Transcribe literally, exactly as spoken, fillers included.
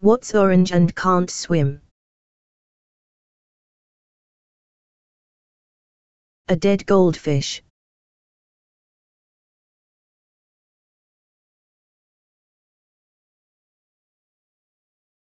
What's orange and can't swim? A dead goldfish.